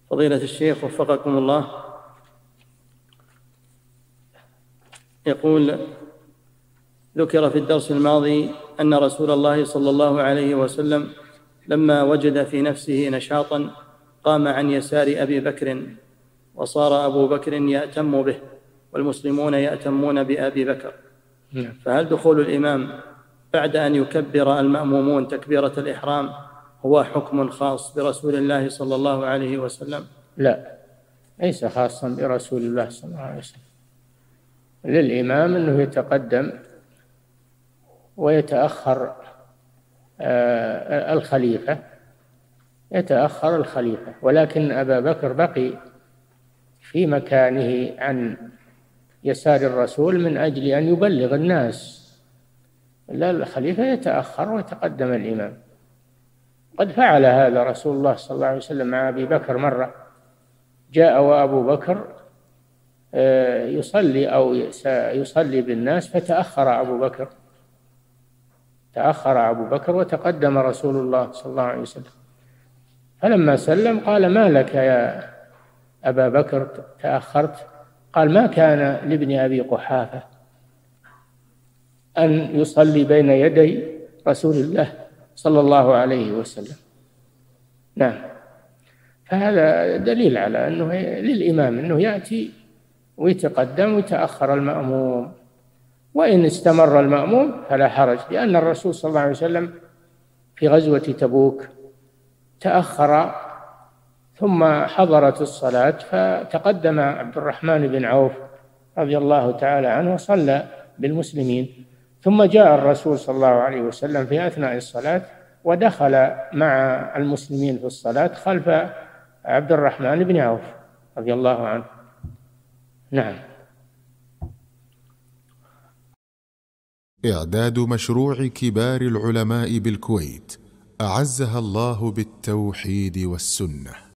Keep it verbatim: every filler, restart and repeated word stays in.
فضيلة الشيخ وفقكم الله، يقول: ذكر في الدرس الماضي أن رسول الله صلى الله عليه وسلم لما وجد في نفسه نشاطا قام عن يسار أبي بكر، وصار أبو بكر يأتم به والمسلمون يأتمون بأبي بكر، فهل دخول الإمام بعد أن يكبر المأمومون تكبيرة الإحرام هو حكم خاص برسول الله صلى الله عليه وسلم؟ لا، ليس خاصا برسول الله صلى الله عليه وسلم. للإمام أنه يتقدم ويتأخر الخليفة يتأخر الخليفة ولكن أبا بكر بقي في مكانه عن يسار الرسول من أجل أن يبلغ الناس، لا، الخليفة يتأخر ويتقدم الإمام. قد فعل هذا رسول الله صلى الله عليه وسلم مع أبي بكر مرة، جاء وأبو بكر يصلي أو يصلي بالناس فتأخر أبو بكر تأخر أبو بكر وتقدم رسول الله صلى الله عليه وسلم، فلما سلم قال: ما لك يا أبا بكر تأخرت؟ قال: ما كان لابن أبي قحافة أن يصلي بين يدي رسول الله صلى الله عليه وسلم. نعم، فهذا دليل على أنه للإمام أنه يأتي ويتقدم ويتأخر المأموم، وإن استمر المأموم فلا حرج، لأن الرسول صلى الله عليه وسلم في غزوة تبوك تأخر ثم حضرت الصلاة فتقدم عبد الرحمن بن عوف رضي الله تعالى عنه وصلى بالمسلمين، ثم جاء الرسول صلى الله عليه وسلم في أثناء الصلاة ودخل مع المسلمين في الصلاة خلف عبد الرحمن بن عوف رضي الله عنه. نعم. إعداد مشروع كبار العلماء بالكويت أعزها الله بالتوحيد والسنة.